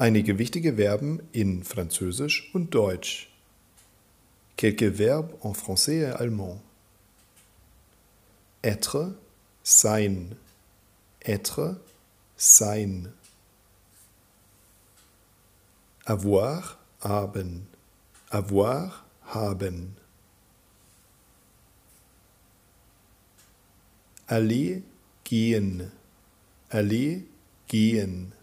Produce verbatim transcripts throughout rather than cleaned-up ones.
Einige wichtige Verben in Französisch und Deutsch. Quelques verbes en français et allemand. Être, sein. Être, sein. Avoir, haben. Avoir, haben. Aller, gehen. Aller, gehen.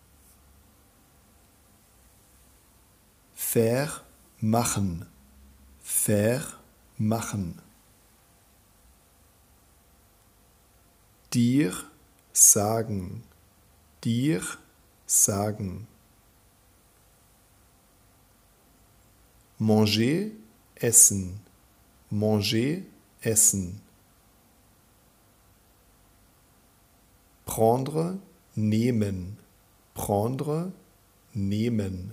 Faire, machen. Faire, machen. Dir, sagen. Dir, sagen. Manger, essen. Manger, essen. Prendre, nehmen. Prendre, nehmen.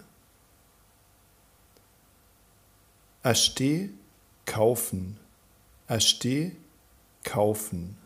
Acheter, kaufen. Acheter, kaufen.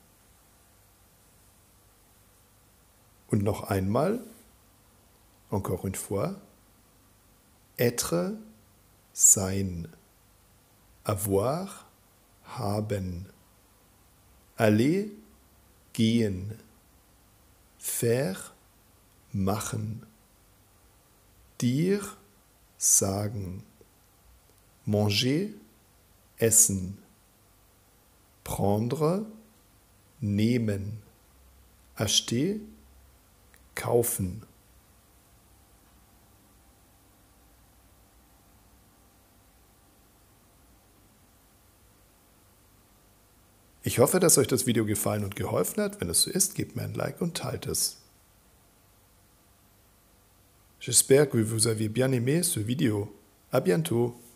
Und noch einmal, encore une fois, être, sein. Avoir, haben. Aller, gehen. Faire, machen. Dir, sagen. Manger, essen. Prendre, nehmen. Acheter, kaufen. Ich hoffe, dass euch das Video gefallen und geholfen hat. Wenn es so ist, gebt mir ein Like und teilt es. J'espère que vous avez bien aimé ce vidéo. À bientôt.